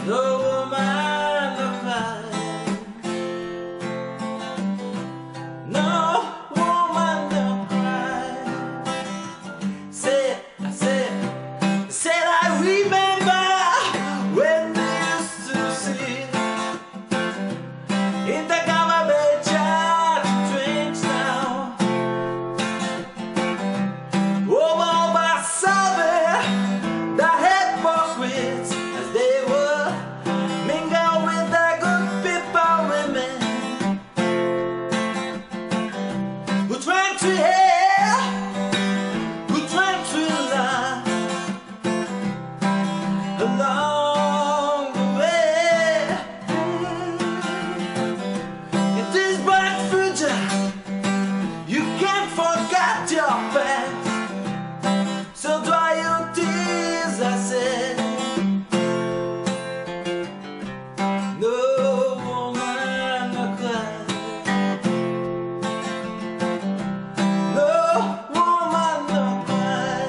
no woman no cry, no woman no cry. Said I remember when we used to sit in the government church drinks now. Over Sabe, the hypocrites as they were mingle with the good people women who tried to hear, who tried to lie along the way. In this bright future, you can't forget your past. So dry your tears, I said. No woman no cry, no woman no cry.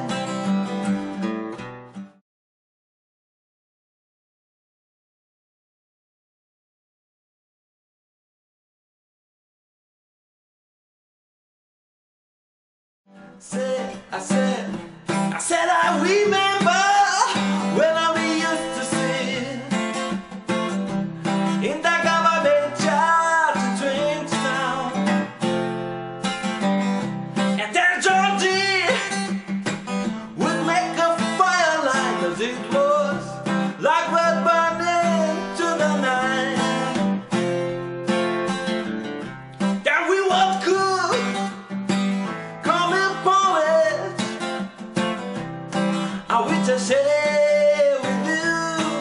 I said I remember when we used to sit in the government church drinks now. And then Georgie would make a firelight as it was like we're burning to the night. Then we would cook, coming poets, I wish to share with you.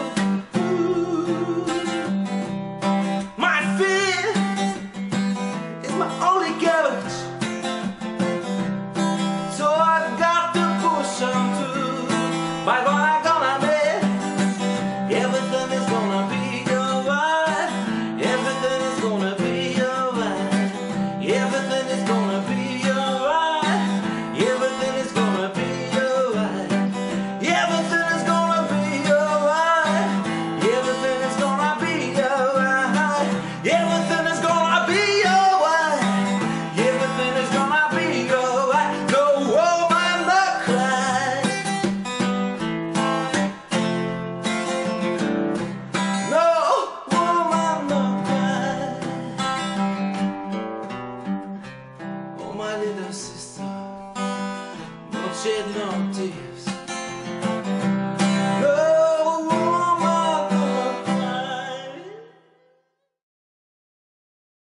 My fear is my only carriage, so I've got to push on through. By what I'm gonna make, everything is gonna be alright. Everything is gonna be alright. Everything is gonna be alright. Everything is gonna be alright. Everything is gonna be alright. Everything is gonna be alright. Everything is gonna be alright. Everything is gonna be alright. No woman no cry, no woman no cry. Oh my little sister, don't shed no tears.